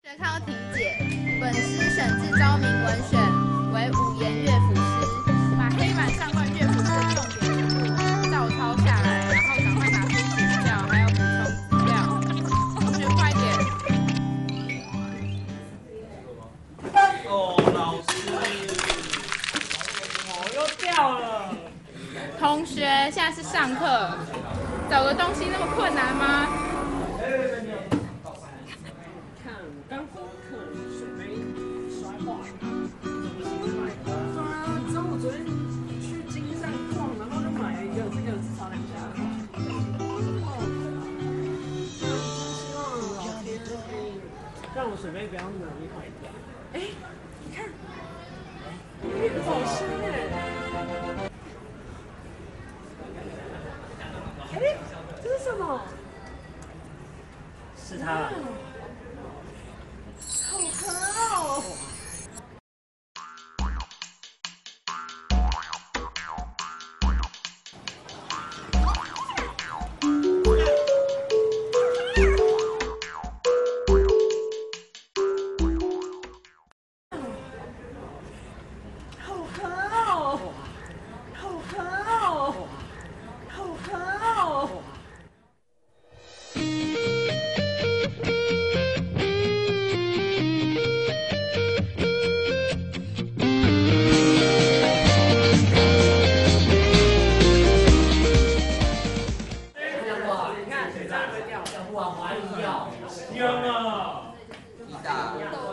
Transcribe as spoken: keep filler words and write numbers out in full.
学康婷姐，本诗选自昭明文选，为五言乐府诗，把黑板上关于乐府诗的重点全部照抄下来，然后赶快拿出补教，还有补充资料。同学快点！ 哦，老师，哦，又掉了。 同学，现在是上课，找个东西那么困难吗？ 刚功课水杯摔坏了，对啊，中午昨天去金山逛，然后就买了一个这个至少两千块。哦，真希望老天可以让我水杯不要那么容易坏掉。哎，你看，哎，好香哎！哎，这是什么？是它了。 好喝哦！好喝哦！好喝哦！好喝哦！ 香啊！ 一大。